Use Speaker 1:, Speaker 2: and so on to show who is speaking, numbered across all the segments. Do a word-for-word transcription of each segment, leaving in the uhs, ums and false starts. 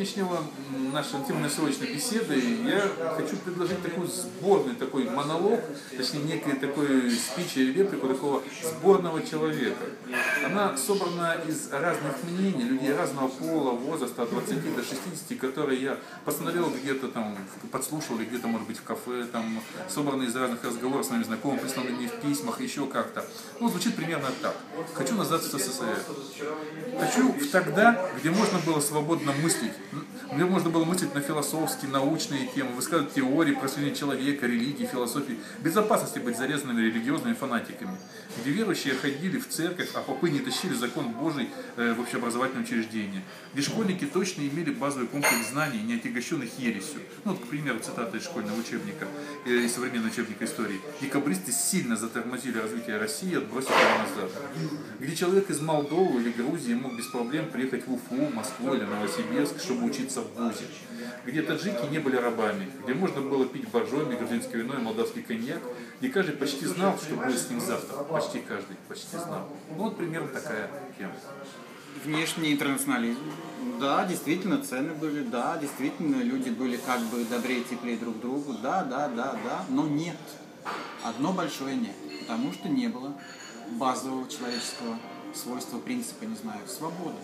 Speaker 1: сегодняшнего нашей интимной срочной беседы я хочу предложить такой сборный такой монолог, точнее некий такой спич или реплику такого сборного человека. Она собрана из разных мнений, людей разного пола, возраста, от двадцати до шестидесяти, которые я посмотрел где-то там, подслушал, или где-то, может быть, в кафе, там, собраны из разных разговоров с моими знакомыми, присланы мне в письмах, еще как-то. Ну, звучит примерно так. Хочу назад в СССР. Хочу в тогда, где можно было свободно мыслить, где можно было мыслить на философские, научные темы, высказывать теории просвещения человека, религии, философии, безопасности быть зарезанными религиозными фанатиками, где верующие ходили в церковь, а попы не тащили закон Божий э, в общеобразовательное учреждение, где школьники точно имели базовый комплекс знаний, не отягощенных ересью. Ну, вот, к примеру, цитата из школьного учебника, э, из современного учебника истории. Декабристы сильно затормозили развитие России, отбросив его назад. Где человек из Молдовы или Грузии мог без проблем приехать в Уфу, Москву или Новосибирск, чтобы учиться в вузе. Где таджики не были рабами, где можно было пить боржоми, грузинское вино и молдавский коньяк, где каждый почти знал, что будет с ним завтра. Почти каждый почти знал. Ну вот примерно такая тема.
Speaker 2: Внешний интернационализм. Да, действительно, цены были, да, действительно, люди были как бы добрее, теплее друг другу, да, да, да, да, но нет. Одно большое нет, потому что не было базового человеческого свойства, принципа, не знаю, свободы.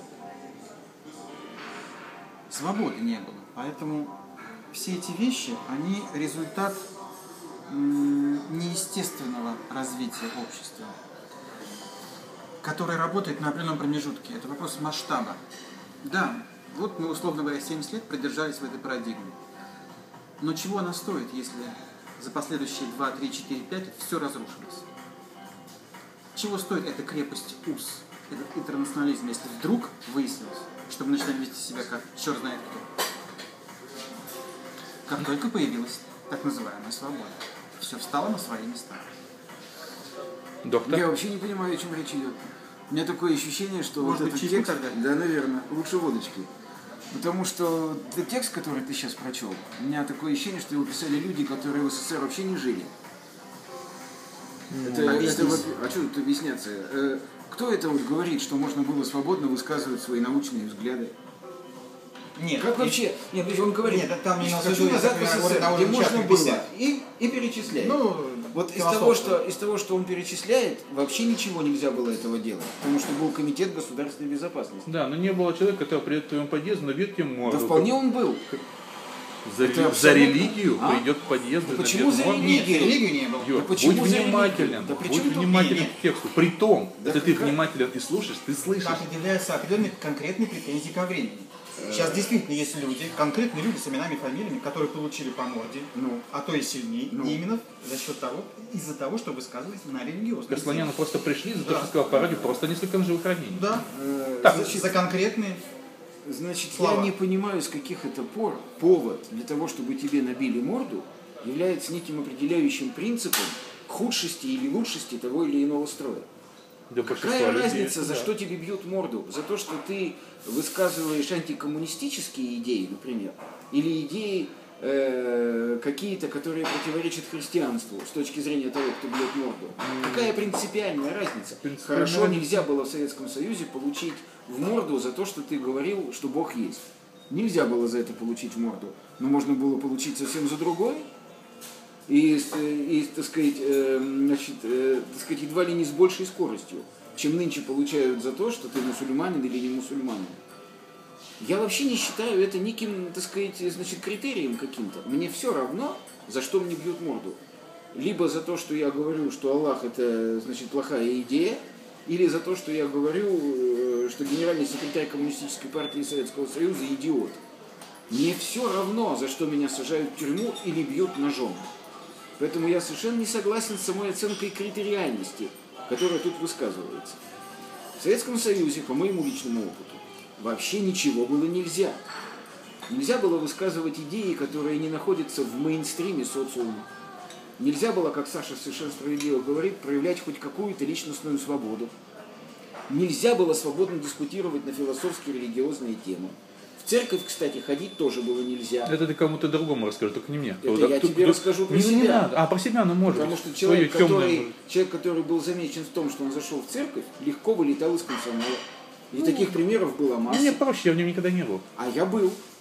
Speaker 2: Свободы не было. Поэтому все эти вещи, они результат неестественного развития общества, которое работает на определенном промежутке. Это вопрос масштаба. Да, вот мы, условно говоря, семьдесят лет продержались в этой парадигме. Но чего она стоит, если за последующие два, три, четыре, пять все разрушилось? Чего стоит эта крепость уз, этот интернационализм, если вдруг выяснилось, что мы начинаем вести себя как черт знает кто? Как только появилась так называемая свобода, все встало на свои места.
Speaker 3: Доктор?
Speaker 4: Я вообще не понимаю, о чем речь идет. У меня такое ощущение, что
Speaker 2: Может
Speaker 4: вот
Speaker 2: быть,
Speaker 4: этот
Speaker 2: чайку
Speaker 4: текст...
Speaker 2: тогда?
Speaker 4: Да, наверное, лучше водочки. Потому что этот текст, который ты сейчас прочел, у меня такое ощущение, что его писали люди, которые в СССР вообще не жили. Это, это, а что тут объясняться? Э, кто это вот говорит, что можно было свободно высказывать свои научные взгляды?
Speaker 2: Нет.
Speaker 4: Как вообще? Нет, он говорит,
Speaker 2: нет, там не
Speaker 4: хочу назад в СССР, где можно было, и, и перечисляет.
Speaker 2: Ну,
Speaker 4: вот из того, что, из того, что он перечисляет, вообще ничего нельзя было этого делать, потому что был комитет государственной безопасности.
Speaker 1: Да, но не было человека, который придет к твоему подъезду, набьет тебе морду.
Speaker 4: Да вполне он был.
Speaker 1: За,
Speaker 4: абсолютно...
Speaker 1: за религию а? Придет к подъезду.
Speaker 4: Да почему за религию?
Speaker 2: Нет, религию не было.
Speaker 1: Юр,
Speaker 4: да почему
Speaker 1: будь внимателен,
Speaker 4: да
Speaker 1: будь внимателен к тексту. Притом,
Speaker 4: да
Speaker 1: если ты внимателен и слушаешь, ты слышишь.
Speaker 2: Так являются определенные конкретные претензии ко времени. Сейчас действительно есть люди, конкретные люди с именами и фамилиями, которые получили по морде,
Speaker 4: ну,
Speaker 2: а то и сильнее,
Speaker 4: ну.
Speaker 2: именно за счет того, из-за того, что высказывались на религиозные
Speaker 1: Касланяну просто пришли за то,
Speaker 2: да.
Speaker 1: что сказал по радио, просто несколько живых ранений.
Speaker 2: Да,
Speaker 1: Так,
Speaker 2: значит, за конкретные
Speaker 4: Значит,
Speaker 2: слова.
Speaker 4: Я не понимаю, с каких это пор повод для того, чтобы тебе набили морду, является неким определяющим принципом худшести или лучшести того или иного строя.
Speaker 1: Да,
Speaker 4: какая
Speaker 1: людей,
Speaker 4: разница,
Speaker 1: да.
Speaker 4: за что тебе бьют морду? За то, что ты высказываешь антикоммунистические идеи, например, или идеи э, какие-то, которые противоречат христианству с точки зрения того, кто бьет морду. Mm. Какая принципиальная разница?
Speaker 1: Принципиальная
Speaker 4: Хорошо,
Speaker 1: разница.
Speaker 4: нельзя было в Советском Союзе получить в морду за то, что ты говорил, что Бог есть. Нельзя было за это получить в морду, но можно было получить совсем за другое. И, и, так сказать, э, значит, э, так сказать, едва ли не с большей скоростью, чем нынче получают за то, что ты мусульманин или не мусульманин. Я вообще не считаю это неким, так сказать, значит, критерием каким-то. Мне все равно, за что мне бьют морду. Либо за то, что я говорю, что Аллах это, значит, плохая идея, или за то, что я говорю, что генеральный секретарь Коммунистической партии Советского Союза идиот. Мне все равно, за что меня сажают в тюрьму или бьют ножом. Поэтому я совершенно не согласен с самой оценкой критериальности, которая тут высказывается. В Советском Союзе, по моему личному опыту, вообще ничего было нельзя. Нельзя было высказывать идеи, которые не находятся в мейнстриме социума. Нельзя было, как Саша совершенно справедливо говорит, проявлять хоть какую-то личностную свободу. Нельзя было свободно дискутировать на философские и религиозные темы. В церковь, кстати, ходить тоже было нельзя.
Speaker 1: Это ты кому-то другому расскажи, только не мне.
Speaker 4: Это
Speaker 1: кто,
Speaker 4: я
Speaker 1: кто,
Speaker 4: тебе
Speaker 1: кто,
Speaker 4: расскажу про
Speaker 1: не,
Speaker 4: себя.
Speaker 1: Не надо. А про себя, ну может
Speaker 4: Потому
Speaker 1: быть.
Speaker 4: что человек который,
Speaker 1: темное...
Speaker 4: человек, который был замечен в том, что он зашел в церковь, легко вылетал из комсомола. И таких примеров было масса.
Speaker 1: Мне проще, я в нем никогда не был.
Speaker 4: А я был.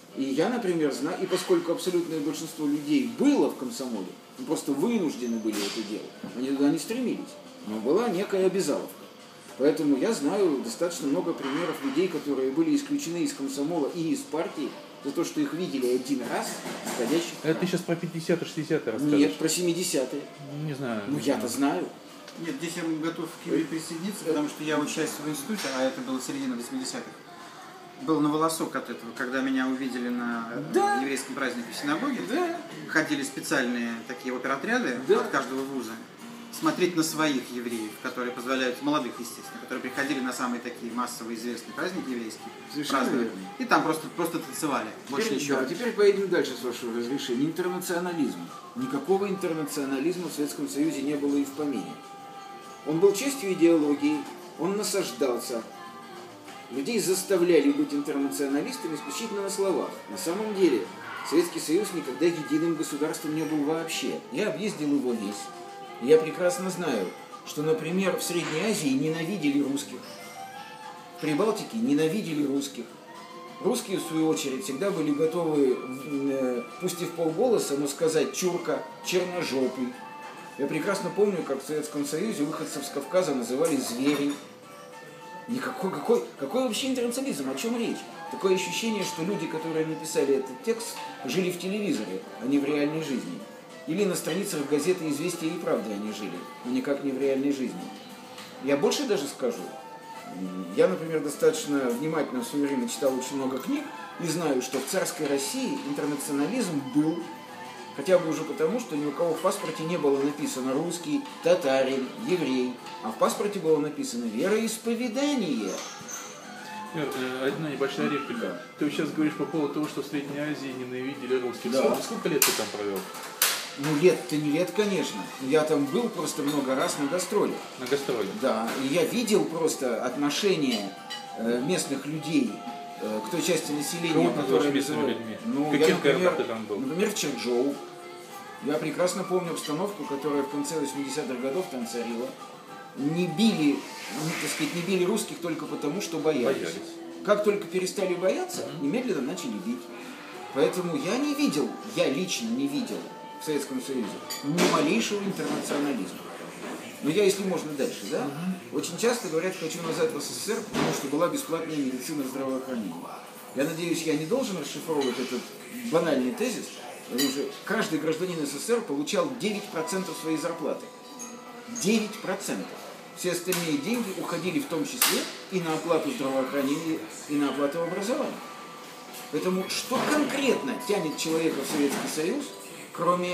Speaker 4: И я, например, знаю, и поскольку абсолютное большинство людей было в комсомоле, ну, просто вынуждены были это делать, они туда не стремились, но была некая обязаловка. Поэтому я знаю достаточно много примеров людей, которые были исключены из комсомола и из партии за то, что их видели один раз, входящих.
Speaker 3: Это ты сейчас про пятидесятые, шестидесятые расскажешь?
Speaker 4: Нет, про семидесятые.
Speaker 3: Не знаю.
Speaker 4: Ну я-то знаю.
Speaker 2: Нет, здесь я готов к Юрию присоединиться, потому что я учась в институте, а это было середина восьмидесятых. Был на волосок от этого, когда меня увидели на
Speaker 4: Да.
Speaker 2: еврейском празднике в синагоге.
Speaker 4: Да.
Speaker 2: Ходили специальные такие оперотряды
Speaker 4: Да.
Speaker 2: от каждого вуза. Смотреть на своих евреев, которые позволяют, молодых, естественно, которые приходили на самые такие массовые известные праздники еврейские.
Speaker 4: Совершенно
Speaker 2: праздновали.
Speaker 4: верно.
Speaker 2: И там просто, просто танцевали. Больше
Speaker 4: Теперь,
Speaker 2: ничего.
Speaker 4: да, теперь поедем дальше, с вашего разрешения. Интернационализм. Никакого интернационализма в Советском Союзе не было и в помине. Он был частью идеологии, он насаждался. Людей заставляли быть интернационалистами исключительно на словах. На самом деле Советский Союз никогда единым государством не был вообще. Я объездил его весь. И я прекрасно знаю, что, например, в Средней Азии ненавидели русских. В Прибалтике ненавидели русских. Русские, в свою очередь, всегда были готовы, э, пусть и в полголоса, но сказать «чурка», «черножопый». Я прекрасно помню, как в Советском Союзе выходцев с Кавказа называли «звери». Никакой, какой, какой вообще интернационализм? О чем речь? Такое ощущение, что люди, которые написали этот текст, жили в телевизоре, а не в реальной жизни. Или на страницах газеты «Известия» и «Правды» они жили, но никак не в реальной жизни. Я больше даже скажу. Я, например, достаточно внимательно в свое время читал очень много книг и знаю, что в царской России интернационализм был, хотя бы уже потому, что ни у кого в паспорте не было написано русский, татарин, еврей, а в паспорте было написано вероисповедание.
Speaker 3: Одна небольшая реплика.
Speaker 4: Да.
Speaker 3: Ты сейчас говоришь по поводу того, что в Средней Азии ненавидели русских.
Speaker 4: Да.
Speaker 3: Сколько, сколько лет ты там провел?
Speaker 4: Ну, лет-то не лет, конечно. Я там был просто много раз на гастролях.
Speaker 3: На гастролях?
Speaker 4: Да, и я видел просто отношение э, местных людей э, к той части населения,
Speaker 3: Кого ты
Speaker 4: которая
Speaker 3: называешь местными
Speaker 4: называют-
Speaker 3: людьми?
Speaker 4: Ну,
Speaker 3: Каких
Speaker 4: я, например,
Speaker 3: городах ты там был?
Speaker 4: например, в Чжэнчжоу. Я прекрасно помню обстановку, которая в конце восьмидесятых годов там царила. Не били, ну, так сказать, не били русских только потому, что боялись.
Speaker 3: Боялись.
Speaker 4: Как только перестали бояться, немедленно начали бить. Поэтому я не видел, я лично не видел в Советском Союзе ни малейшего интернационализма. Но я, если можно, дальше, да? Очень часто говорят, хочу назад в СССР, потому что была бесплатная медицина здравоохранения. Я надеюсь, я не должен расшифровывать этот банальный тезис, потому что каждый гражданин СССР получал девять процентов своей зарплаты. девять процентов. Все остальные деньги уходили в том числе и на оплату здравоохранения, и на оплату образования. Поэтому что конкретно тянет человека в Советский Союз, кроме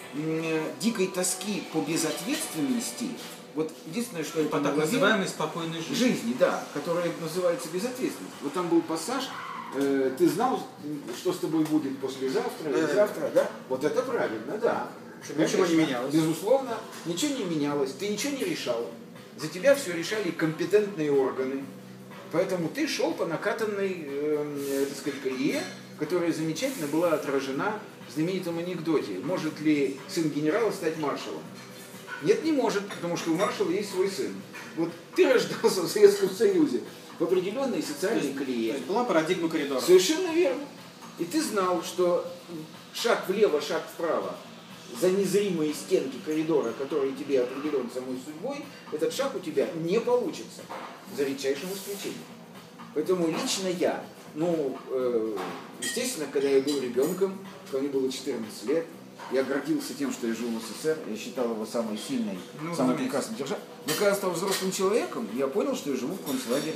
Speaker 4: м, дикой тоски по безответственности? Вот единственное, что я
Speaker 2: По так
Speaker 4: понял,
Speaker 2: называемой спокойной жизни.
Speaker 4: жизни, да, которая называется безответственность. Вот там был пассаж, э, ты знал, что с тобой будет послезавтра или
Speaker 2: Да.
Speaker 4: завтра, да? Вот это правильно, да.
Speaker 2: Чтобы ничего не менялось.
Speaker 4: Безусловно, ничего не менялось, ты ничего не решал. За тебя все решали компетентные органы. Поэтому ты шел по накатанной, э, так сказать, колее, которая замечательно была отражена в знаменитом анекдоте. Может ли сын генерала стать маршалом? Нет, не может, потому что у маршала есть свой сын. Вот ты рождался в Советском Союзе в определенной социальной
Speaker 2: То
Speaker 4: колее.
Speaker 2: есть была парадигма коридора.
Speaker 4: Совершенно верно. И ты знал, что шаг влево, шаг вправо, за незримые стенки коридора, которые тебе определен самой судьбой, этот шаг у тебя не получится, за редчайшим исключением. Поэтому лично я, ну, э, естественно, когда я был ребенком, когда мне было четырнадцать лет, я гордился тем, что я жил в СССР, я считал его самой сильной,
Speaker 2: Ну,
Speaker 4: самой
Speaker 2: разумеется.
Speaker 4: прекрасной державой. Но когда я стал взрослым человеком, я понял, что я живу в концлагере.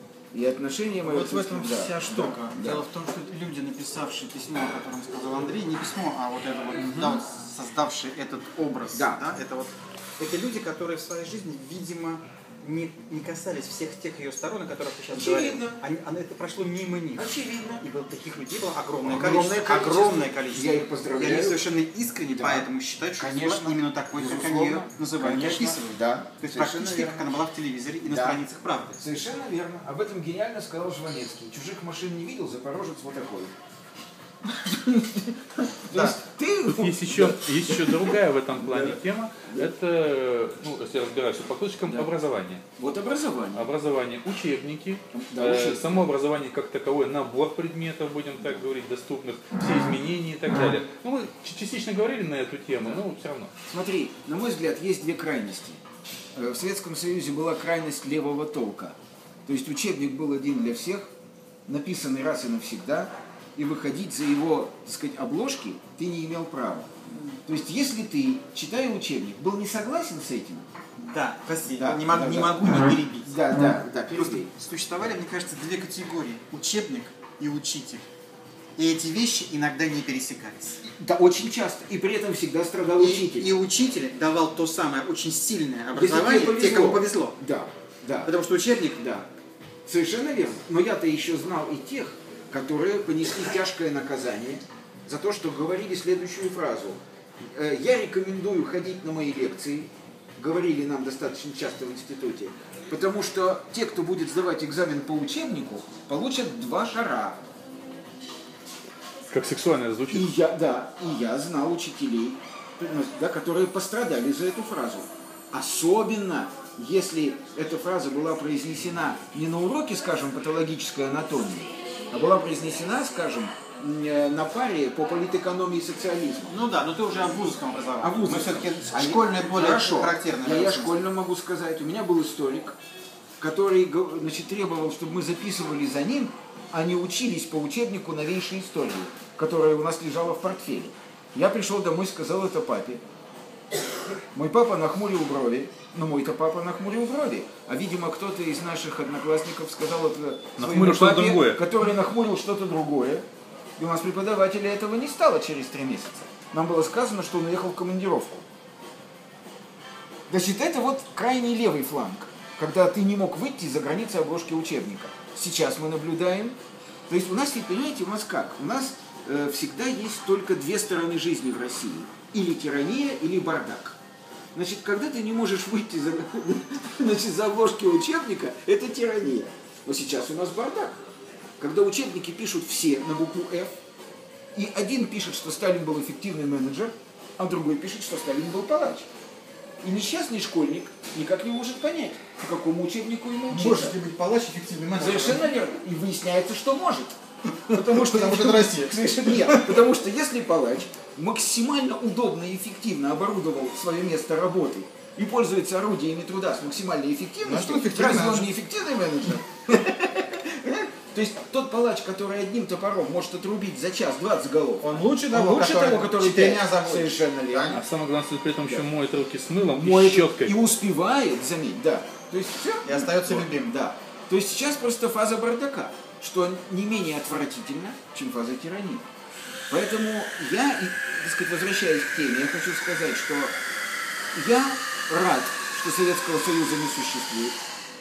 Speaker 4: И отношения мои...
Speaker 2: Вот в этом
Speaker 4: да,
Speaker 2: вся штука.
Speaker 4: да.
Speaker 2: Дело в том, что люди, написавшие письмо, о котором сказал Андрей, не письмо, а вот это вот, да, вот создавшие этот образ,
Speaker 4: Да.
Speaker 2: да, это вот, это люди, которые в своей жизни, видимо, не, не касались всех тех ее сторон, о которых ты сейчас
Speaker 4: Очевидно.
Speaker 2: говорил. Они, они- это прошло мимо них.
Speaker 4: Очевидно.
Speaker 2: И вот таких людей было огромное,
Speaker 4: Огромное
Speaker 2: количество,
Speaker 4: количество.
Speaker 2: огромное количество.
Speaker 4: Я их поздравляю.
Speaker 2: И они совершенно искренне
Speaker 4: Да.
Speaker 2: поэтому считают, что
Speaker 4: Конечно.
Speaker 2: судьба именно такой, как они
Speaker 4: Безусловно.
Speaker 2: ее называют и
Speaker 4: Конечно.
Speaker 2: описывают.
Speaker 4: Да.
Speaker 2: То есть
Speaker 4: Совершенно
Speaker 2: практически,
Speaker 4: верно.
Speaker 2: как она была в телевизоре и на
Speaker 4: Да.
Speaker 2: страницах «Правды».
Speaker 4: Совершенно верно. Об этом гениально сказал Жванецкий. Чужих машин не видел, запорожец вот такой. То
Speaker 2: Да.
Speaker 4: есть ты
Speaker 1: Тут есть еще, есть еще другая в этом плане тема. Это, ну, если я разбираюсь по кусочкам, образование.
Speaker 4: Вот образование.
Speaker 1: Образование, учебники,
Speaker 4: Да,
Speaker 1: э,
Speaker 4: учебники.
Speaker 1: само образование как таковое, набор предметов, будем так говорить, доступных, все изменения и так далее. Ну, мы ч- частично говорили на эту тему, но все равно.
Speaker 4: Смотри, на мой взгляд, есть две крайности. Э, В Советском Союзе была крайность левого толка. То есть учебник был один для всех, написанный раз и навсегда, и выходить за его, так сказать, обложки ты не имел права. То есть если ты, читая учебник, был не согласен с этим,
Speaker 2: Да, прости,
Speaker 4: Да,
Speaker 2: не, могу,
Speaker 4: да,
Speaker 2: не
Speaker 4: да.
Speaker 2: могу не перебить.
Speaker 4: да, да, да,
Speaker 2: Просто
Speaker 4: перебей.
Speaker 2: существовали, мне кажется, две категории. Учебник и учитель. И эти вещи иногда не пересекались.
Speaker 4: Да, очень часто. И при этом всегда страдал
Speaker 2: И,
Speaker 4: учитель.
Speaker 2: и учитель давал то самое очень сильное
Speaker 4: Если
Speaker 2: образование
Speaker 4: тебе
Speaker 2: те,
Speaker 4: повезло.
Speaker 2: кому повезло.
Speaker 4: Да, да.
Speaker 2: Потому что учебник,
Speaker 4: Да, совершенно верно. Но я-то еще знал и тех, которые понесли тяжкое наказание за то, что говорили следующую фразу. «Э, Я рекомендую ходить на мои лекции, говорили нам достаточно часто в институте, потому что те, кто будет сдавать экзамен по учебнику, получат два шара.
Speaker 1: Как сексуально это
Speaker 4: И
Speaker 1: звучит.
Speaker 4: я, да, и я знал учителей, да, которые пострадали за эту фразу. Особенно, если эта фраза была произнесена не на уроке, скажем, патологической анатомии, а была произнесена, скажем, м, на паре по политэкономии и социализму.
Speaker 2: ну да, но ты уже о вузовском образовании.
Speaker 4: А вузовском.
Speaker 2: Мы все-таки
Speaker 4: А я-
Speaker 2: школьное более
Speaker 4: Хорошо.
Speaker 2: характерное.
Speaker 4: Я, я
Speaker 2: образование.
Speaker 4: школьно могу сказать. У меня был историк, который го- значит, требовал, чтобы мы записывали за ним, а не учились по учебнику новейшей истории, которая у нас лежала в портфеле. Я пришел домой, сказал это папе. Мой папа нахмурил брови. Ну, мой-то папа нахмурил брови. А, видимо, кто-то из наших одноклассников сказал это своему
Speaker 1: Нахмурил что-то
Speaker 4: папе,
Speaker 1: другое.
Speaker 4: который нахмурил что-то другое. И у нас преподавателя этого не стало через три месяца. Нам было сказано, что он уехал в командировку. Значит, это вот крайний левый фланг, когда ты не мог выйти за границы обложки учебника. Сейчас мы наблюдаем. То есть у нас, ведь, понимаете, у нас как? У нас э, всегда есть только две стороны жизни в России. Или тирания, или бардак. Значит, когда ты не можешь выйти за, значит, за обложки учебника, это тирания. Но сейчас у нас бардак. Когда учебники пишут все на букву F, и один пишет, что Сталин был эффективный менеджер, а другой пишет, что Сталин был палач. И несчастный школьник никак не может понять, по какому учебнику ему учиться.
Speaker 2: Может ли быть палач эффективный менеджер?
Speaker 4: Совершенно верно. И выясняется, что может. Потому что,
Speaker 2: Потому что это Россия.
Speaker 4: Совершенно нет. Потому что если палач максимально удобно и эффективно оборудовал свое место работы и пользуется орудиями труда с максимальной эффективностью,
Speaker 2: Ну, что эффективный
Speaker 4: разве он
Speaker 2: менеджер?
Speaker 4: не эффективный менеджер? То есть тот палач, который одним топором может отрубить за час двадцать голов,
Speaker 2: Он лучше
Speaker 4: он
Speaker 2: того,
Speaker 4: лучше
Speaker 2: который
Speaker 4: того, который
Speaker 2: четырьмя
Speaker 4: пять.
Speaker 2: заводит.
Speaker 4: Совершенно верно.
Speaker 1: А самое главное, что при этом еще моет руки с мылом и
Speaker 4: Моет
Speaker 1: щеткой.
Speaker 4: и успевает, заметь, да. То есть все.
Speaker 2: И остается любимым.
Speaker 4: Да. То есть сейчас просто фаза бардака, что не менее отвратительно, чем фаза тирании. Поэтому я, и, так сказать, возвращаясь к теме, я хочу сказать, что я рад, что Советского Союза не существует.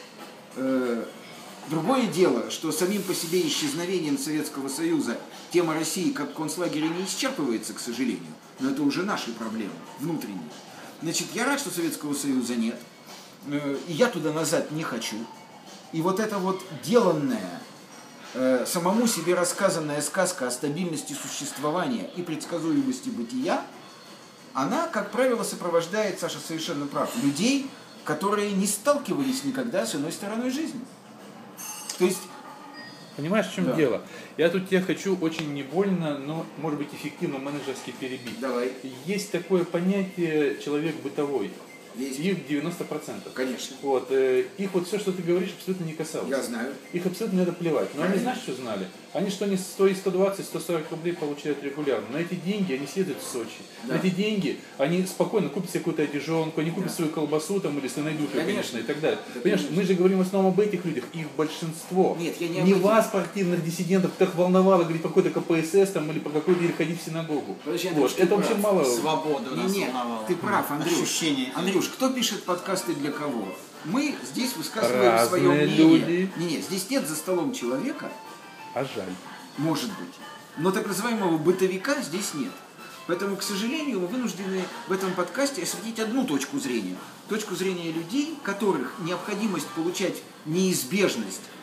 Speaker 4: Э, Другое дело, что самим по себе исчезновением Советского Союза тема России как концлагеря не исчерпывается, к сожалению. Но это уже наши проблемы, внутренние. Значит, я рад, что Советского Союза нет. Э, И я туда назад не хочу. И вот эта вот деланная, э, самому себе рассказанная сказка о стабильности существования и предсказуемости бытия, она, как правило, сопровождает, Саша совершенно прав, людей, которые не сталкивались никогда с иной стороной жизни. То есть,
Speaker 1: Понимаешь, в чем
Speaker 4: Да.
Speaker 1: дело? Я тут тебя хочу очень не больно, но, может быть, эффективно менеджерски перебить.
Speaker 4: давай,
Speaker 1: Есть такое понятие человек бытовой.
Speaker 4: есть,
Speaker 1: Их девяносто процентов.
Speaker 4: конечно,
Speaker 1: Вот, э, их вот все, что ты говоришь, абсолютно не касалось.
Speaker 4: я знаю.
Speaker 1: Их абсолютно не надо плевать. Но они, знаешь, что знали? Они что они сто и сто двадцать, сто сорок рублей получают регулярно. На эти деньги они съездят в Сочи.
Speaker 4: Да.
Speaker 1: На эти деньги они спокойно купят себе какую-то одежонку, они купят
Speaker 4: Да.
Speaker 1: свою колбасу там, или если найдут ее,
Speaker 4: Конечно.
Speaker 1: конечно, и так далее.
Speaker 4: Да,
Speaker 1: Понимаешь,
Speaker 4: конечно.
Speaker 1: мы же говорим в основном об этих людях, их большинство.
Speaker 4: Нет, я не об
Speaker 1: не
Speaker 4: этих.
Speaker 1: вас, партийных диссидентов, которых волновало говорить про какой-то ка пэ эс эс там, или про какой-то или ходить в синагогу.
Speaker 4: Подожди, Андрюш,
Speaker 1: Вот.
Speaker 4: ты
Speaker 1: Это вообще
Speaker 4: прав.
Speaker 1: мало.
Speaker 2: Свободу нас
Speaker 4: Не, не,
Speaker 2: волновала.
Speaker 4: ты прав, Андрюш.
Speaker 2: Ощущение.
Speaker 4: Андрюш, кто пишет подкасты для кого? Мы здесь высказываем
Speaker 1: Разные
Speaker 4: свое мнение.
Speaker 1: люди.
Speaker 4: Не, не, здесь нет за столом человека,
Speaker 1: А жаль.
Speaker 4: может быть. Но так называемого бытовика здесь нет. Поэтому, к сожалению, мы вынуждены в этом подкасте осветить одну точку зрения. Точку зрения людей, которых необходимость получать неизбежность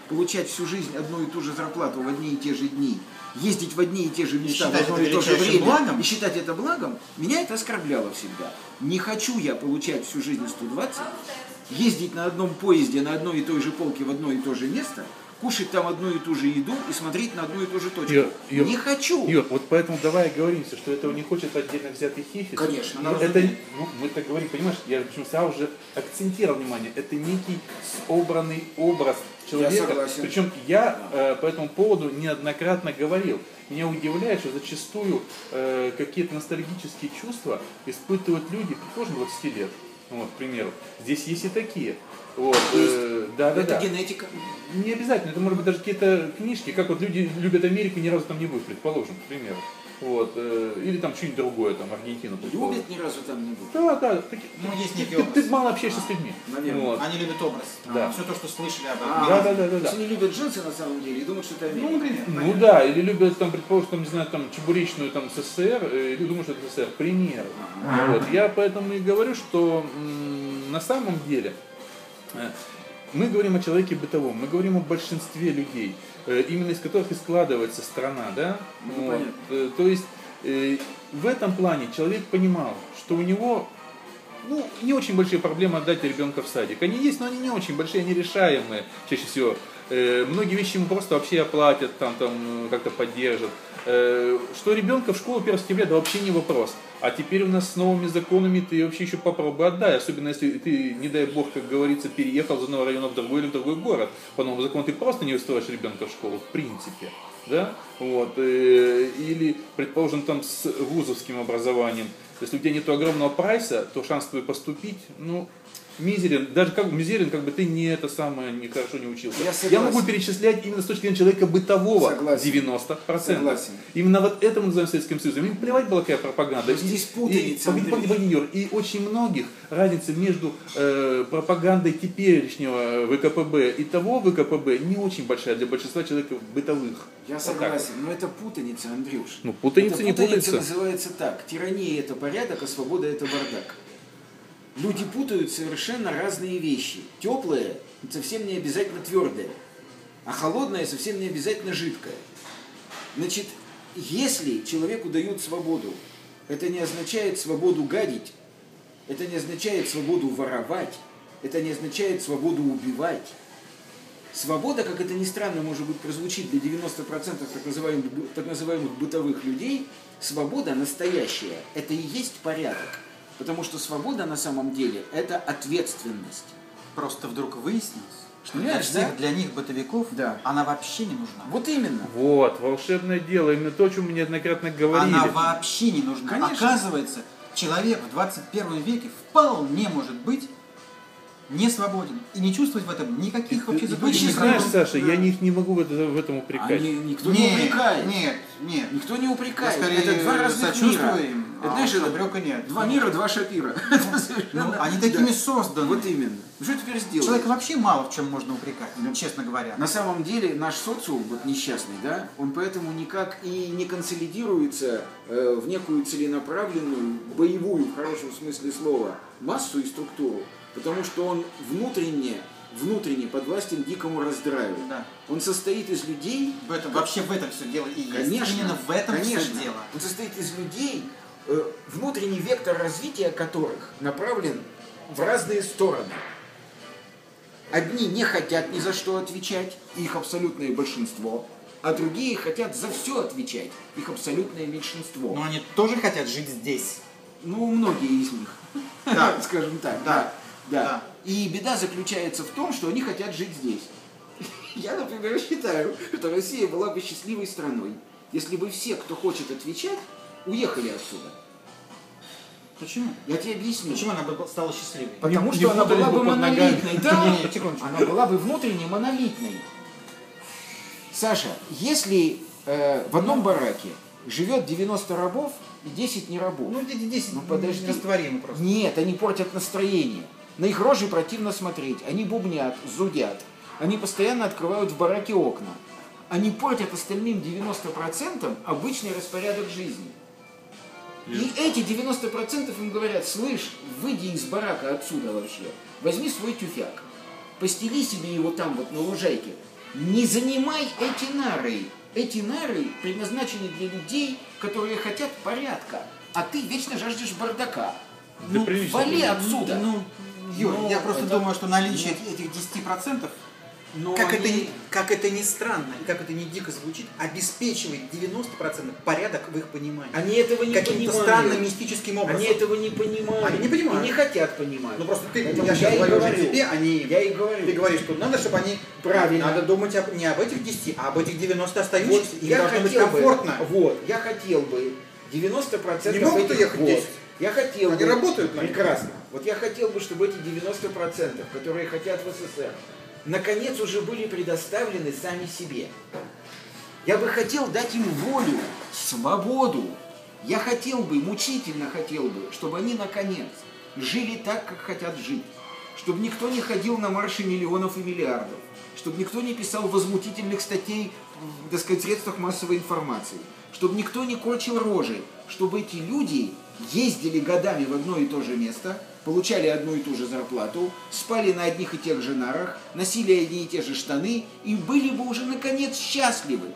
Speaker 4: получать всю жизнь одну и ту же зарплату в одни и те же дни, ездить в одни и те же места в
Speaker 2: считать
Speaker 4: одно
Speaker 2: это
Speaker 4: и то же
Speaker 2: величайшим
Speaker 4: время
Speaker 2: благом?
Speaker 4: и считать это благом, меня это оскорбляло всегда. Не хочу я получать всю жизнь сто двадцать, ездить на одном поезде, на одной и той же полке в одно и то же место, кушать там одну и ту же еду и смотреть на одну и ту же точку.
Speaker 3: Юр, Юр,
Speaker 4: не хочу.
Speaker 3: Юр, вот поэтому давай оговоримся, что этого не хочет отдельно взятый хифиц.
Speaker 4: Конечно.
Speaker 3: Но это, ну, мы так говорим, понимаешь, я почему сразу же акцентировал внимание, это некий собранный образ человека.
Speaker 4: Я согласен.
Speaker 3: Причем я э, по этому поводу неоднократно говорил. Меня удивляет, что зачастую э, какие-то ностальгические чувства испытывают люди, предположим, двадцати лет. Вот, к примеру. Здесь есть и такие. Вот, э, да, да,
Speaker 4: Это
Speaker 3: да.
Speaker 4: генетика.
Speaker 3: Не обязательно, это может быть даже какие-то книжки, как вот люди любят Америку, ни разу там не были, предположим, к примеру. Вот, э, или там что-нибудь другое, там, Аргентину. предположим.
Speaker 4: Любит, ни разу там не был.
Speaker 3: Да, да. таки-
Speaker 2: Ну, есть
Speaker 3: ты,
Speaker 2: некий
Speaker 3: ты-
Speaker 2: образ.
Speaker 3: ты мало общаешься с людьми.
Speaker 4: Наверное.
Speaker 3: Вот.
Speaker 2: Они любят образ.
Speaker 3: Да.
Speaker 2: Все то, что слышали об
Speaker 4: А,
Speaker 2: этом.
Speaker 3: Да, да, да, да,
Speaker 4: То
Speaker 3: да.
Speaker 4: есть они любят джинсы на самом деле и думают, что это Америка.
Speaker 2: Ну, например.
Speaker 3: Ну да, или любят там, предположим, там, не знаю, там чебуречную там СССР, э, или думают, что это СССР, к примеру. Вот. Я поэтому и говорю, что м, на самом деле э, мы говорим о человеке бытовом, мы говорим о большинстве людей, э, именно из которых и складывается страна, да?
Speaker 4: Ну,
Speaker 3: Вот.
Speaker 4: понятно.
Speaker 3: Э, То есть э, в этом плане человек понимал, что у него ну, не очень большие проблемы отдать ребенка в садик. Они есть, но они не очень большие, они решаемые чаще всего. Э, многие вещи ему просто вообще оплатят, там, там э, как-то поддержат. Э, что ребенка в школу первого сентября, да вообще не вопрос. А теперь у нас с новыми законами ты вообще еще попробуй отдай. Особенно если ты, не дай бог, как говорится, переехал из одного района в другой или в другой город. По новому закону ты просто не устроишь ребенка в школу, в принципе. Да? Вот. э, Или, предположим, там с вузовским образованием. Если у тебя нет огромного прайса, то шанс твой поступить, ну, мизерен. Даже как мизерен, как бы ты не это самое, не хорошо не учился.
Speaker 4: Я
Speaker 3: Я,
Speaker 4: согласен.
Speaker 3: могу перечислять именно с точки зрения человека бытового
Speaker 4: Согласен.
Speaker 3: девяносто процентов.
Speaker 4: Согласен.
Speaker 3: Именно вот это мы называем Советским Союзом. Им плевать была какая пропаганда.
Speaker 4: Но здесь
Speaker 3: И-
Speaker 4: путаница,
Speaker 3: и, погоди, погоди, погоди, Юр, и очень многих разница между э, пропагандой теперешнего ВКПБ и того ВКПБ не очень большая для большинства человеков бытовых.
Speaker 4: Я
Speaker 3: Вот так
Speaker 4: согласен, но это путаница, Андрюш.
Speaker 3: Ну, путаница
Speaker 4: это
Speaker 3: не
Speaker 4: путаница
Speaker 3: путается.
Speaker 4: называется так. Тирания – это порядок, а свобода – это бардак. Люди путают совершенно разные вещи. Теплое – совсем не обязательно твердое, а холодное – совсем не обязательно жидкое. Значит, если человеку дают свободу, это не означает свободу гадить, это не означает свободу воровать, это не означает свободу убивать. Свобода, как это ни странно, может быть, прозвучит для девяноста процентов так называемых, так называемых бытовых людей, свобода настоящая – это и есть порядок. Потому что свобода на самом деле – это ответственность.
Speaker 2: Просто вдруг выяснилось, что для
Speaker 4: Понимаешь,
Speaker 2: всех,
Speaker 4: да?
Speaker 2: для них, бытовиков,
Speaker 4: Да.
Speaker 2: она вообще не нужна.
Speaker 4: Вот именно.
Speaker 3: Вот, волшебное дело, именно то, о чем мы неоднократно говорили.
Speaker 2: Она вообще не нужна.
Speaker 4: Конечно.
Speaker 2: Оказывается, человек в двадцать первом веке вполне может быть не свободен и не чувствовать в этом никаких
Speaker 3: Ты-
Speaker 2: вообще
Speaker 3: ты
Speaker 2: запрещений.
Speaker 3: знаешь,
Speaker 2: прав.
Speaker 3: Саша, я них не могу в, это- в этом упрекать.
Speaker 4: Они, никто не
Speaker 2: Нет,
Speaker 4: упрекает.
Speaker 2: нет, нет.
Speaker 4: Никто не
Speaker 2: Я
Speaker 4: упрекает.
Speaker 2: скорее
Speaker 4: Это два разных мира.
Speaker 2: сочувствуем,
Speaker 4: Это,
Speaker 2: а
Speaker 4: знаешь, это
Speaker 2: упрека нет.
Speaker 4: два мира, два шапира. Это
Speaker 2: Ну,
Speaker 4: совершенно-
Speaker 2: они такими
Speaker 4: Да.
Speaker 2: созданы.
Speaker 4: Вот именно. Ну, что теперь сделать?
Speaker 2: Человека вообще мало в чем можно упрекать, честно говоря.
Speaker 4: На самом деле наш социум, вот несчастный, да, он поэтому никак и не консолидируется э, в некую целенаправленную, боевую, в хорошем смысле слова, массу и структуру, потому что он внутренне, внутренне подвластен дикому раздраю.
Speaker 2: Да.
Speaker 4: Он состоит из людей,
Speaker 2: В этом, вообще в этом все дело и есть.
Speaker 4: конечно,
Speaker 2: Именно в этом
Speaker 4: конечно,
Speaker 2: все дело.
Speaker 4: он состоит из людей, э, внутренний вектор развития которых направлен в разные стороны. Одни не хотят ни за что отвечать, их абсолютное большинство, а другие хотят за все отвечать, их абсолютное меньшинство.
Speaker 2: Но они тоже хотят жить здесь.
Speaker 4: Ну, многие из них,
Speaker 2: Да.
Speaker 4: скажем так.
Speaker 2: Да.
Speaker 4: Да.
Speaker 2: Да.
Speaker 4: И беда заключается в том, что они хотят жить здесь. Я, например, считаю, что Россия была бы счастливой страной, если бы все, кто хочет отвечать, уехали отсюда.
Speaker 2: Почему?
Speaker 4: Я тебе объясню.
Speaker 2: Почему она бы стала счастливой?
Speaker 4: Потому
Speaker 3: Не-
Speaker 4: что
Speaker 3: не
Speaker 4: она
Speaker 3: путались
Speaker 4: была
Speaker 3: бы
Speaker 4: бы
Speaker 3: под ногами.
Speaker 4: монолитной. Да,
Speaker 2: Не, не, секундочку.
Speaker 4: она была бы внутренне монолитной. Саша, если э, в одном бараке живет девяносто рабов и десять не рабов,
Speaker 2: Ну, эти десять
Speaker 4: Ну, подожди.
Speaker 2: растворимы просто.
Speaker 4: нет, они портят настроение. На их рожи противно смотреть. Они бубнят, зудят. Они постоянно открывают в бараке окна. Они портят остальным девяносто процентов обычный распорядок жизни. И эти девяносто процентов им говорят: слышь, выйди из барака отсюда вообще. Возьми свой тюфяк. Постели себе его там вот на лужайке. Не занимай эти нары. Эти нары предназначены для людей, которые хотят порядка, а ты вечно жаждешь бардака.
Speaker 3: Да
Speaker 4: Ну,
Speaker 3: прилично
Speaker 4: вали
Speaker 3: было.
Speaker 4: отсюда.
Speaker 2: Ну, Юр,
Speaker 4: Ну,
Speaker 2: я просто
Speaker 4: это-
Speaker 2: думаю, что наличие этих десяти процентов,
Speaker 4: Но
Speaker 2: как, это,
Speaker 4: они-
Speaker 2: ни- как это ни странно, и как это ни дико звучит, обеспечивает девяносто процентов порядок в их понимании.
Speaker 4: Они этого не
Speaker 2: Каким-то
Speaker 4: понимают.
Speaker 2: странным мистическим образом.
Speaker 4: Они этого не понимают.
Speaker 2: Они не понимают.
Speaker 4: И не хотят понимать.
Speaker 2: Ну просто ты,
Speaker 4: Поэтому
Speaker 2: я сейчас
Speaker 4: и
Speaker 2: говорю уже
Speaker 4: говорю.
Speaker 2: тебе, они,
Speaker 4: Я и говорю.
Speaker 2: ты говоришь, что надо, чтобы они,
Speaker 4: Правильно.
Speaker 2: надо думать об- не об этих десяти, а об этих девяноста остающихся.
Speaker 4: Вот
Speaker 2: Им
Speaker 4: я
Speaker 2: должно быть
Speaker 4: хотел бы,
Speaker 2: комфортно.
Speaker 4: вот, я хотел бы девяносто процентов
Speaker 2: Не могут
Speaker 4: этих,
Speaker 2: уехать
Speaker 4: вот,
Speaker 2: десять?
Speaker 4: я хотел
Speaker 2: Они
Speaker 4: бы,
Speaker 2: работают на них.
Speaker 4: прекрасно, вот я хотел бы, чтобы эти девяносто процентов, которые хотят в СССР, наконец уже были предоставлены сами себе. Я бы хотел дать им волю, свободу. Я хотел бы, мучительно хотел бы, чтобы они наконец жили так, как хотят жить. Чтобы никто не ходил на марши миллионов и миллиардов. Чтобы никто не писал возмутительных статей в, так сказать, средствах массовой информации. Чтобы никто не корчил рожи. Чтобы эти люди ездили годами в одно и то же место, получали одну и ту же зарплату, спали на одних и тех же нарах, носили одни и те же штаны и были бы уже наконец счастливы.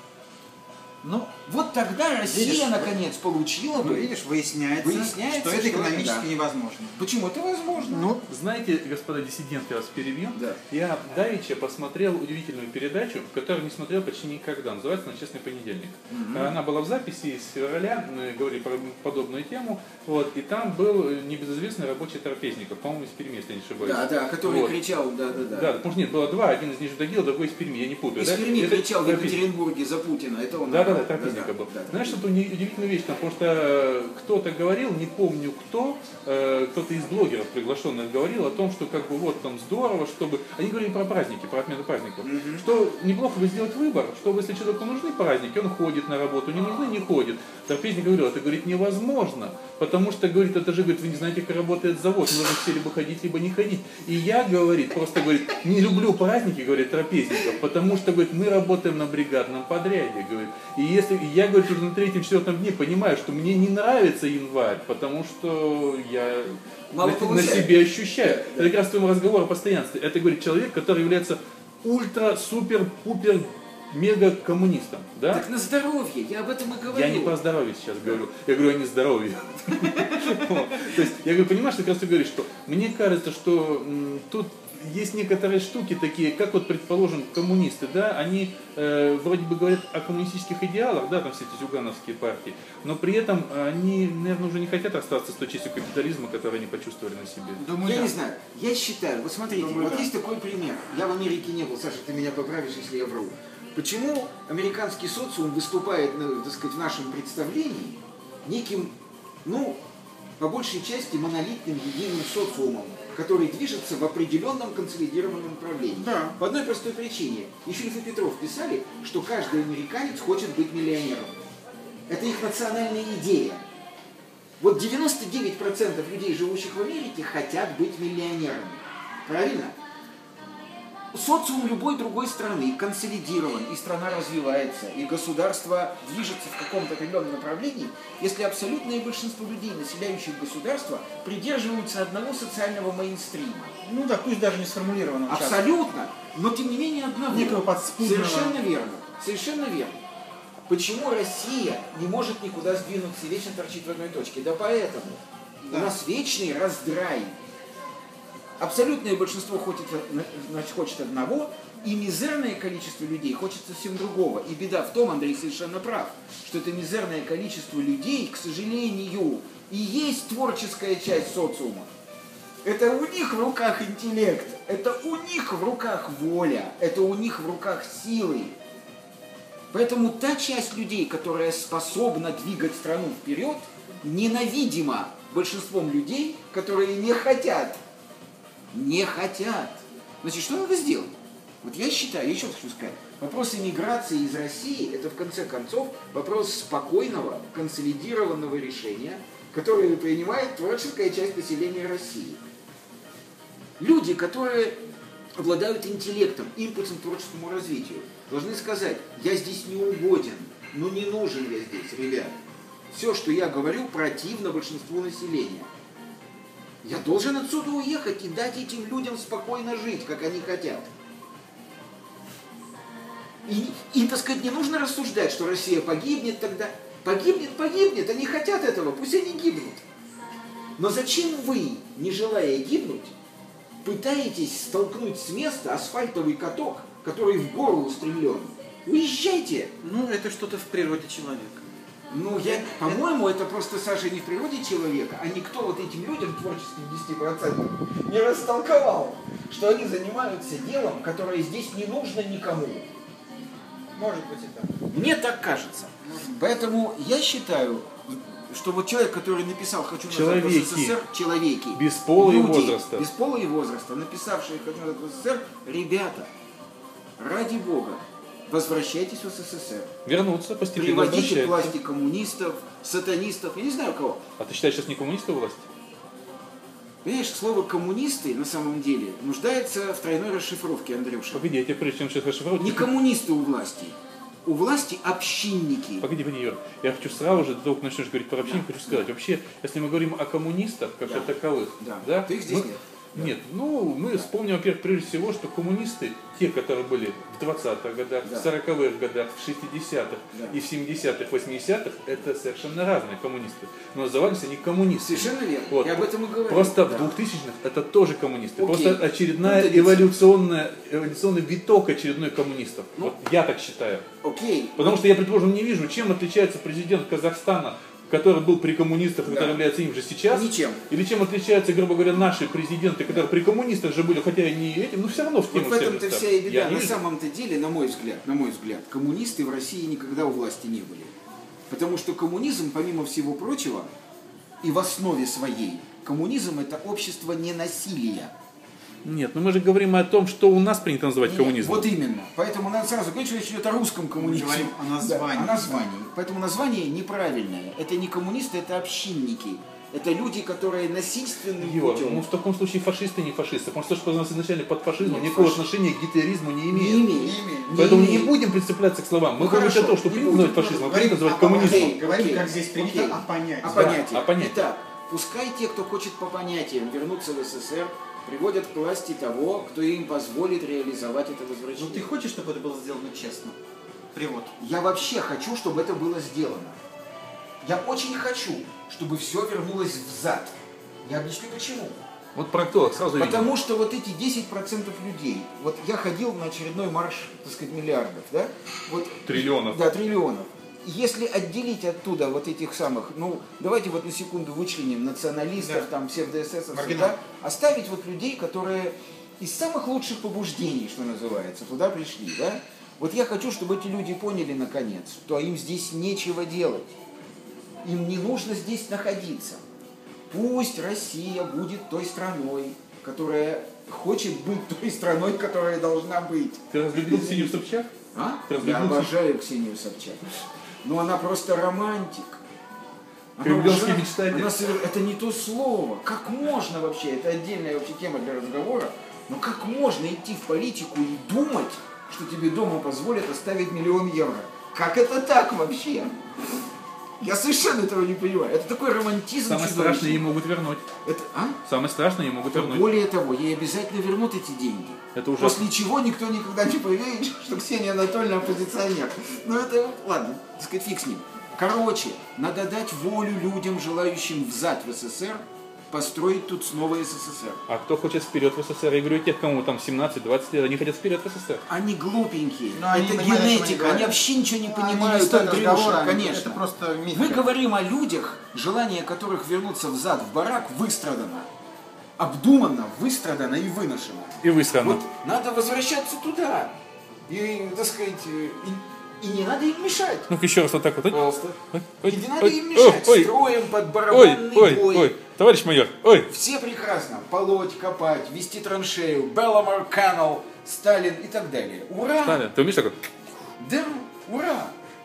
Speaker 2: Ну,
Speaker 4: Вот тогда Россия
Speaker 2: Видишь,
Speaker 4: наконец получила
Speaker 2: ну,
Speaker 4: бы.
Speaker 2: видишь, выясняется,
Speaker 4: Выясняется,
Speaker 2: что это
Speaker 4: что
Speaker 2: экономически
Speaker 4: это да.
Speaker 2: невозможно.
Speaker 4: Почему это возможно?
Speaker 2: Ну,
Speaker 3: Знаете, господа диссиденты, я вас перебью.
Speaker 4: Да.
Speaker 3: Я давеча посмотрел удивительную передачу, которую не смотрел почти никогда. Называется «На честный понедельник». Она была в записи с февраля, мы говорили про подобную тему. Вот, и там был небезызвестный рабочий Трапезников, по-моему, из Перми, если я не ошибаюсь.
Speaker 4: Да, да, который
Speaker 3: Вот.
Speaker 4: кричал, да, да, да.
Speaker 3: Да, потому что нет, было два, один из Нижнего, другой из Перми, я не путаю.
Speaker 4: Из
Speaker 3: да?
Speaker 4: Перми
Speaker 3: Это
Speaker 4: кричал в
Speaker 3: Трапезник.
Speaker 4: Екатеринбурге за Путина. Это он.
Speaker 3: Да, да, да, Трапезника был.
Speaker 4: да, да.
Speaker 3: Знаешь, что удивительная вещь, потому что кто-то говорил, не помню кто, э, кто-то из блогеров приглашенных говорил о том, что как бы вот там здорово, чтобы... Они говорили про праздники, про отмену праздников. Что неплохо бы сделать выбор, что если человеку нужны праздники, он ходит на работу, не нужны, не ходит. Трапезник говорил, это, говорит, невозможно, потому что, говорит, это же, говорит, вы не знаете, как работает завод, нужно все либо ходить, либо не ходить. И я, говорит, просто, говорит, не люблю праздники, говорит, трапезников, потому что, говорит, мы работаем на бригадном подряде, говорит. И если и я, говорит, уже на третьем-четвертом дне понимаю, что мне не нравится январь, потому что я
Speaker 4: Мало
Speaker 3: на, на
Speaker 4: получаю.
Speaker 3: себе ощущаю. Это как раз в твоем разговоре о постоянстве. Это, говорит, человек, который является ультра-супер-пупер мега коммунистом, да?
Speaker 4: Так на здоровье, я об этом и говорю.
Speaker 3: Я не про здоровье сейчас говорю, я говорю о нездоровье. Вот. То есть, я говорю, понимаешь, ты как раз ты говоришь, что мне кажется, что м, тут есть некоторые штуки такие, как вот, предположим, коммунисты, да, они э, вроде бы говорят о коммунистических идеалах, да, там все эти зюгановские партии, но при этом они, наверное, уже не хотят остаться с той частью капитализма, которую они почувствовали на себе.
Speaker 2: думаю,
Speaker 4: Я
Speaker 2: да.
Speaker 4: не знаю, я считаю, вот смотрите,
Speaker 2: Думаю,
Speaker 4: вот
Speaker 2: да.
Speaker 4: есть такой пример. Я в Америке не был, Саша, ты меня поправишь, если я вру. Почему американский социум выступает, ну, так сказать, в нашем представлении неким, ну, по большей части монолитным единым социумом, который движется в определенном консолидированном направлении?
Speaker 2: Да.
Speaker 4: По одной простой причине. И Ильф и Петров писали, что каждый американец хочет быть миллионером. Это их национальная идея. Вот девяносто девять процентов людей, живущих в Америке, хотят быть миллионерами. Правильно? Социум любой другой страны консолидирован, и страна развивается, и государство движется в каком-то определенном направлении, если абсолютное большинство людей, населяющих государство, придерживаются одного социального мейнстрима.
Speaker 2: Ну да, пусть даже не сформулировано.
Speaker 4: Абсолютно, но тем не менее одного.
Speaker 2: Некого подспудного.
Speaker 4: Совершенно верно, совершенно верно. Почему Россия не может никуда сдвинуться и вечно торчит в одной точке? Да поэтому
Speaker 2: Да.
Speaker 4: у нас вечный раздрай. Абсолютное большинство хочет, значит, хочет одного, и мизерное количество людей хочет совсем другого. И беда в том, Андрей совершенно прав, что это мизерное количество людей, к сожалению, и есть творческая часть социума. Это у них в руках интеллект, это у них в руках воля, это у них в руках силы. Поэтому та часть людей, которая способна двигать страну вперед, ненавидима большинством людей, которые не хотят. Не хотят. Значит, что надо сделать? Вот я считаю, я еще раз хочу сказать, вопрос иммиграции из России, это в конце концов вопрос спокойного, консолидированного решения, которое принимает творческая часть населения России. Люди, которые обладают интеллектом, импульсом к творческому развитию, должны сказать, я здесь не угоден, ну не нужен я здесь, ребят. Все, что я говорю, противно большинству населения. Я должен отсюда уехать и дать этим людям спокойно жить, как они хотят. И, и, так сказать, не нужно рассуждать, что Россия погибнет тогда. Погибнет, погибнет, они хотят этого, пусть они гибнут. Но зачем вы, не желая гибнуть, пытаетесь столкнуть с места асфальтовый каток, который в гору устремлен? Уезжайте!
Speaker 2: Ну, это что-то в природе человека.
Speaker 4: Ну, я, по-моему, это просто, Саша, не в природе человека, а никто вот этим людям, творческим десять процентов, не растолковал, что они занимаются делом, которое здесь не нужно никому.
Speaker 2: Может быть и так.
Speaker 4: Мне так кажется. Поэтому я считаю, что вот человек, который написал «Хочу назад
Speaker 3: Человеки.
Speaker 4: в СССР», человеки,
Speaker 3: Без пола и
Speaker 4: люди,
Speaker 3: возраста.
Speaker 4: без пола и возраста, написавшие «Хочу назад в СССР», ребята, ради Бога, возвращайтесь в СССР.
Speaker 3: Вернуться, постепенно
Speaker 4: Приводите к
Speaker 3: возвращаться.
Speaker 4: власти коммунистов, сатанистов, я не знаю кого.
Speaker 3: А ты считаешь, сейчас не коммунисты у власти?
Speaker 4: Понимаешь, слово «коммунисты» на самом деле нуждается в тройной расшифровке, Андрюша.
Speaker 3: Погоди, я тебе прежде чем сейчас расшифровать...
Speaker 4: Не коммунисты у власти. У власти общинники.
Speaker 3: Погоди, погоди, Юр. Я хочу сразу же, до того, как начнешь говорить про общение, хочу сказать. Вообще, если мы говорим о коммунистах, как
Speaker 4: Да.
Speaker 3: о таковых,
Speaker 4: Да.
Speaker 3: да,
Speaker 4: То их здесь
Speaker 3: мы-
Speaker 4: нет.
Speaker 3: Нет, ну, мы вспомним, во-первых, прежде всего, что коммунисты, те, которые были в двадцатых годах,
Speaker 4: Да.
Speaker 3: в сороковых годах, в шестидесятых
Speaker 4: Да.
Speaker 3: и в семидесятых, восьмидесятых, это совершенно разные коммунисты. Но назывались они коммунисты.
Speaker 4: Совершенно верно.
Speaker 3: Вот.
Speaker 4: Я об этом и говорю.
Speaker 3: Просто
Speaker 4: Да.
Speaker 3: в двухтысячных это тоже коммунисты.
Speaker 4: Окей.
Speaker 3: Просто очередная
Speaker 4: Ну, традиция.
Speaker 3: эволюционная, эволюционный виток очередной коммунистов.
Speaker 4: Ну.
Speaker 3: Вот я так считаю.
Speaker 4: Окей.
Speaker 3: Потому что я, предположим, не вижу, чем отличается президент Казахстана, который был при коммунистах,
Speaker 4: Да.
Speaker 3: который является им же сейчас.
Speaker 4: Ничем.
Speaker 3: Или чем отличаются, грубо говоря, наши президенты, которые при коммунистах же были, хотя и не этим, но все равно в тему
Speaker 4: Вот в этом-то
Speaker 3: всех
Speaker 4: вся
Speaker 3: местах.
Speaker 4: и беда.
Speaker 3: Я не
Speaker 4: На
Speaker 3: вижу.
Speaker 4: самом-то деле, на мой взгляд, на мой взгляд, коммунисты в России никогда у власти не были. Потому что коммунизм, помимо всего прочего, и в основе своей, коммунизм это общество ненасилия.
Speaker 3: Нет, но мы же говорим о том, что у нас принято называть
Speaker 4: Нет,
Speaker 3: коммунизмом.
Speaker 4: Вот именно. Поэтому надо сразу говорить, что речь идет о русском коммунизме.
Speaker 2: Мы говорим о названии.
Speaker 4: Да, о названии. Поэтому название неправильное. Это не коммунисты, это общинники. Это люди, которые насильственным
Speaker 3: Юр,
Speaker 4: путем.
Speaker 3: ну в таком случае фашисты не фашисты, потому что то, что у нас изначально под фашизмом,
Speaker 4: Нет,
Speaker 3: никакого
Speaker 4: фаши-
Speaker 3: отношения к гитлеризму не
Speaker 4: не
Speaker 3: имеет.
Speaker 4: имеет.
Speaker 2: Не имеет.
Speaker 3: Поэтому
Speaker 4: имеет.
Speaker 3: не будем прицепляться к словам. Мы
Speaker 4: Ну,
Speaker 3: говорим
Speaker 4: хорошо,
Speaker 3: о том, что
Speaker 4: не
Speaker 3: принято
Speaker 4: будем.
Speaker 3: называть фашизмом, а
Speaker 2: Говорим
Speaker 3: принято называть
Speaker 2: о
Speaker 3: коммунизмом.
Speaker 4: Окей,
Speaker 2: Говорим,
Speaker 4: окей,
Speaker 2: как здесь принято,
Speaker 4: окей.
Speaker 2: о понятии.
Speaker 4: О
Speaker 2: Да,
Speaker 4: понятии.
Speaker 3: о понятии.
Speaker 4: Итак, пускай те, кто хочет по понятиям вернуться в СССР, приводят к власти того, кто им позволит реализовать это
Speaker 2: Ну
Speaker 4: возвращение.
Speaker 2: ты хочешь, чтобы это было сделано честно? Привод.
Speaker 4: Я вообще хочу, чтобы это было сделано. Я очень хочу, чтобы все вернулось взад. Я объясню почему.
Speaker 3: Вот проктолог сразу видно.
Speaker 4: Потому что вот эти десять процентов людей, вот я ходил на очередной марш, так сказать, миллиардов, да? Вот,
Speaker 3: Триллионов.
Speaker 4: Да, триллионов. Если отделить оттуда вот этих самых, ну, давайте вот на секунду вычленим националистов,
Speaker 2: Да.
Speaker 4: там, псевдоэсэсовцев,
Speaker 2: Маргинал.
Speaker 4: да? Оставить вот людей, которые из самых лучших побуждений, что называется, туда пришли, да? Вот я хочу, чтобы эти люди поняли, наконец, что им здесь нечего делать. Им не нужно здесь находиться. Пусть Россия будет той страной, которая хочет быть той страной, которая должна быть.
Speaker 3: Ты разлюбил Ксению Собчак?
Speaker 4: А?
Speaker 3: Ты
Speaker 4: Я
Speaker 3: разлюбил
Speaker 4: обожаю Ксению Собчак. Но она просто романтик. Она
Speaker 3: Кремлевский
Speaker 4: ужас-
Speaker 3: мечтатель.
Speaker 4: она совер- Это не то слово. Как можно вообще? Это отдельная вообще тема для разговора. Но как можно идти в политику и думать, что тебе дома позволят оставить миллион евро? Как это так вообще? Я совершенно этого не понимаю. Это такой романтизм
Speaker 3: Самое
Speaker 4: чудовищный.
Speaker 3: страшное, ей могут вернуть.
Speaker 4: Это, а?
Speaker 3: Самое страшное, ей могут вернуть.
Speaker 4: Более того, ей обязательно вернут эти деньги.
Speaker 3: Это ужасно.
Speaker 4: После чего никто никогда не поверит, что Ксения Анатольевна оппозиционер. Ну это, ладно, так сказать, фиг с ним. Короче, надо дать волю людям, желающим взад в СССР, построить тут снова СССР.
Speaker 3: А кто хочет вперед в СССР? Я говорю, тех, кому там семнадцать-двадцать лет, они хотят вперед в СССР.
Speaker 4: Они глупенькие,
Speaker 2: Но они
Speaker 4: это
Speaker 2: понимают, о чем они
Speaker 4: генетика,
Speaker 2: говорят.
Speaker 4: они вообще ничего не
Speaker 2: Они
Speaker 4: понимают,
Speaker 2: не стоят
Speaker 4: Андрюша,
Speaker 2: разговора,
Speaker 4: конечно.
Speaker 2: это просто миф.
Speaker 4: Мы говорим о людях, желание которых вернуться взад в барак выстрадано. Обдуманно, выстрадано и выношено.
Speaker 3: И вы страна.
Speaker 4: Вот надо возвращаться туда. И, так сказать, и, и не надо им мешать.
Speaker 3: Ну-ка еще раз вот так вот. Ой,
Speaker 4: Пожалуйста.
Speaker 3: ой,
Speaker 4: И не надо
Speaker 3: ой,
Speaker 4: им мешать.
Speaker 3: ой,
Speaker 4: Строим под
Speaker 3: ой,
Speaker 4: барабанный
Speaker 3: ой,
Speaker 4: бой.
Speaker 3: ой, товарищ майор, ой.
Speaker 4: Все прекрасно. Полоть, копать, вести траншею, Беломар Канал, Сталин и так далее. Ура!
Speaker 3: Сталин, ты умеешь такой?
Speaker 4: Да, ура!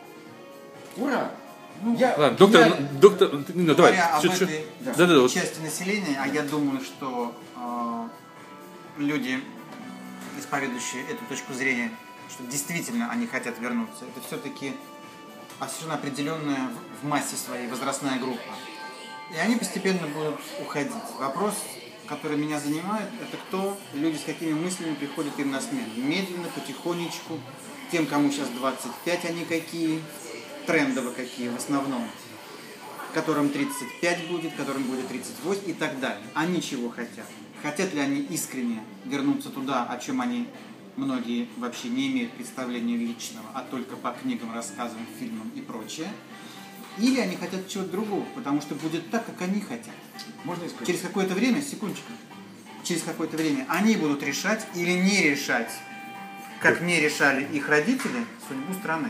Speaker 4: Ура! Я,
Speaker 3: Ладно, доктор,
Speaker 4: я-
Speaker 3: доктор, ну давай,
Speaker 2: Говоря об
Speaker 3: чуть-чуть.
Speaker 2: этой
Speaker 4: Да.
Speaker 3: Да, да, да, вот.
Speaker 2: части населения, а я думаю, что э, люди, исповедующие эту точку зрения, что действительно они хотят вернуться, это все-таки совершенно определенная в- в массе своей возрастная группа. И они постепенно будут уходить. Вопрос которые меня занимают, это кто, люди с какими мыслями приходят им на смену. Медленно, потихонечку. Тем, кому сейчас двадцать пять, они какие, трендово какие в основном. Которым тридцать пять будет, которым будет тридцать восемь и так далее. Они чего хотят? Хотят ли они искренне вернуться туда, о чем они, многие вообще не имеют представления личного, а только по книгам, рассказам, фильмам и прочее? Или они хотят чего-то другого, потому что будет так, как они хотят.
Speaker 4: Можно сказать?
Speaker 2: Через какое-то время, секундочку, через какое-то время они будут решать или не решать, как не решали их родители, судьбу страны.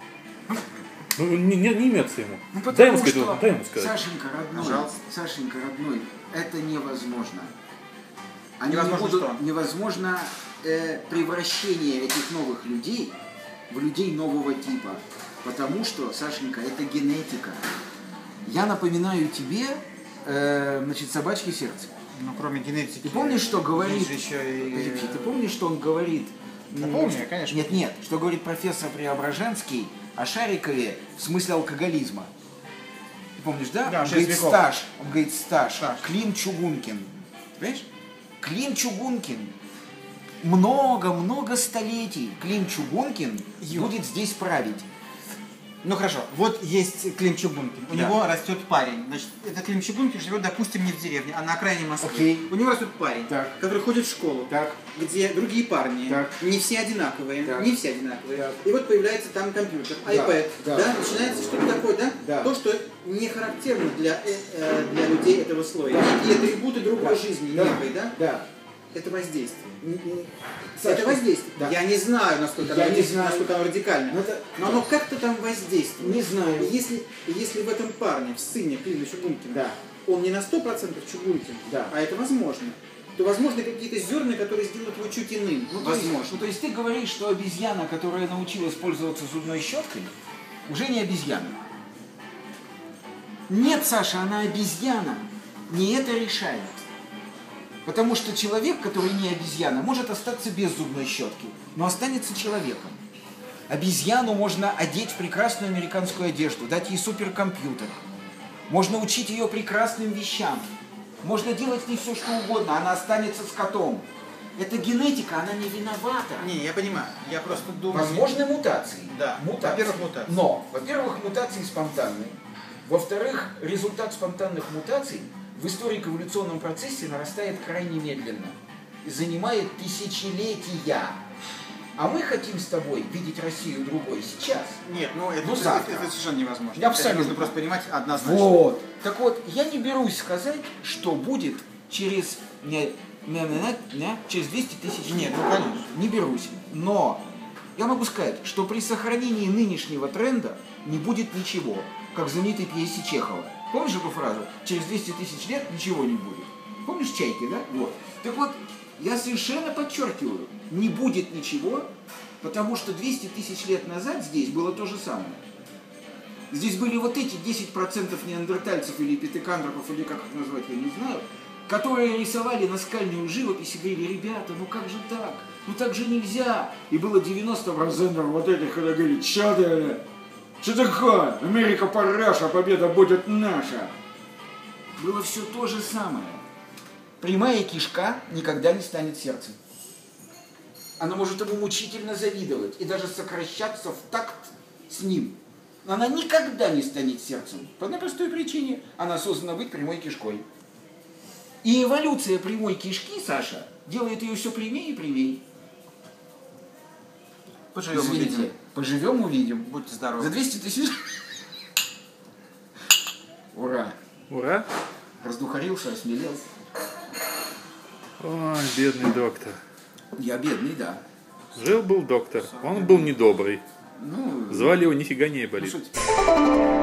Speaker 3: Ну, не, не, не имется ему.
Speaker 4: Ну,
Speaker 3: дай ему
Speaker 4: потому
Speaker 3: сказать,
Speaker 4: что,
Speaker 3: дай ему сказать.
Speaker 4: Сашенька родной,
Speaker 2: Пожалуйста.
Speaker 4: Сашенька родной, это невозможно. Они
Speaker 2: Невозможно
Speaker 4: не будут,
Speaker 2: что?
Speaker 4: невозможно э, превращение этих новых людей в людей нового типа. Потому что, Сашенька, это генетика. Я напоминаю тебе, э, значит, собачье сердце.
Speaker 2: Ну, кроме генетики.
Speaker 4: Ты помнишь, что говорит?
Speaker 2: Есть же еще и...
Speaker 4: Подожди, ты помнишь, что он говорит?
Speaker 2: Да помню, конечно.
Speaker 4: Нет, нет, что говорит профессор Преображенский о Шарикове в смысле алкоголизма. Ты помнишь, да?
Speaker 2: Да,
Speaker 4: он
Speaker 2: шесть
Speaker 4: говорит
Speaker 2: веков.
Speaker 4: стаж. Он говорит стаж.
Speaker 2: Стаж.
Speaker 4: Клим Чугункин. Понимаешь? Клим Чугункин. Много-много столетий Клим Чугункин
Speaker 2: Ё.
Speaker 4: будет здесь править.
Speaker 2: Ну хорошо, вот есть Клим Чугункин. У
Speaker 4: Да.
Speaker 2: него растет парень. Значит, этот Клим Чугункин живет, допустим, не в деревне, а на окраине Москвы.
Speaker 4: Окей.
Speaker 2: У него растет парень,
Speaker 4: Так.
Speaker 2: который ходит в школу,
Speaker 4: Так.
Speaker 2: где другие парни,
Speaker 4: Так.
Speaker 2: не все одинаковые,
Speaker 4: Так.
Speaker 2: не все одинаковые.
Speaker 4: Так.
Speaker 2: И вот появляется там компьютер,
Speaker 4: Да.
Speaker 2: iPad,
Speaker 4: Да.
Speaker 2: да. начинается что-то такое, да?
Speaker 4: Да.
Speaker 2: То, что не характерно для, э, э, для людей этого слоя.
Speaker 4: Да.
Speaker 2: Некие атрибуты другой
Speaker 4: Да.
Speaker 2: жизни,
Speaker 4: Да.
Speaker 2: некой, да?
Speaker 4: Да.
Speaker 2: Это воздействие.
Speaker 4: Саш,
Speaker 2: это воздействие.
Speaker 4: да.
Speaker 2: Я не знаю, насколько,
Speaker 4: Я
Speaker 2: оно,
Speaker 4: не знаю.
Speaker 2: насколько оно радикально.
Speaker 4: Но это-
Speaker 2: Но оно как-то там воздействует.
Speaker 4: Не знаю.
Speaker 2: И Если, и если в этом парне, в сыне Клима Чугункина,
Speaker 4: Да.
Speaker 2: он не на сто процентов Чугункин,
Speaker 4: Да.
Speaker 2: а это возможно, то возможно какие-то зерна, которые сделают его чуть иным.
Speaker 4: Ну, то есть,
Speaker 2: возможно.
Speaker 4: ну, то есть ты говоришь, что обезьяна, которая научилась пользоваться зубной щеткой, уже не обезьяна. Нет, Саша, она обезьяна. Не это решает. Потому что человек, который не обезьяна, может остаться без зубной щетки, но останется человеком. Обезьяну можно одеть в прекрасную американскую одежду, дать ей суперкомпьютер. Можно учить ее прекрасным вещам. Можно делать с ней все, что угодно, она останется скотом. Это генетика, она не виновата.
Speaker 2: Не, я понимаю. Я просто думаю...
Speaker 4: Возможны мутации.
Speaker 2: Да.
Speaker 4: Мутации.
Speaker 2: Во-первых, мутации.
Speaker 4: Но, во-первых, мутации спонтанные. Во-вторых, результат спонтанных мутаций в историко-эволюционном процессе нарастает крайне медленно и занимает тысячелетия. А мы хотим с тобой видеть Россию другой сейчас.
Speaker 2: Нет, ну это,
Speaker 4: Ну,
Speaker 2: это-
Speaker 4: завтра.
Speaker 2: это совершенно невозможно.
Speaker 4: Абсолютно.
Speaker 2: Это нужно просто понимать однозначно.
Speaker 4: Вот. Так вот, я не берусь сказать, что будет через, не, не, не, не, через двести тысяч лет.
Speaker 2: Нет, ну конечно.
Speaker 4: Не берусь. Но я могу сказать, что при сохранении нынешнего тренда не будет ничего, как в знаменитой пьесе Чехова. Помнишь эту фразу? Через двести тысяч лет ничего не будет. Помнишь «Чайки», да? Вот. Так вот, я совершенно подчеркиваю, не будет ничего, потому что двести тысяч лет назад здесь было то же самое. Здесь были вот эти десять процентов неандертальцев или пятикантропов, или как их назвать, я не знаю, которые рисовали наскальную живопись и говорили: ребята, ну как же так? Ну так же нельзя. И было девяносто процентов вот этих, которые говорили: что ты, что такое? Америка параша, победа будет наша. Было все то же самое. Прямая кишка никогда не станет сердцем. Она может ему мучительно завидовать и даже сокращаться в такт с ним. Но она никогда не станет сердцем. По одной простой причине. Она создана быть прямой кишкой. И эволюция прямой кишки, Саша, делает ее все прямее и прямее.
Speaker 2: Поживем,
Speaker 4: Извините,
Speaker 2: увидим.
Speaker 4: поживем, увидим.
Speaker 2: Будьте здоровы.
Speaker 4: За двести тысяч. Ура!
Speaker 3: Ура!
Speaker 4: Раздухарился, осмелел.
Speaker 3: Ой, бедный доктор.
Speaker 4: Я бедный, да.
Speaker 3: Жил-был доктор. Он был недобрый.
Speaker 4: Ну,
Speaker 3: Звали его нифига не
Speaker 4: ну
Speaker 3: болит.
Speaker 4: что теперь?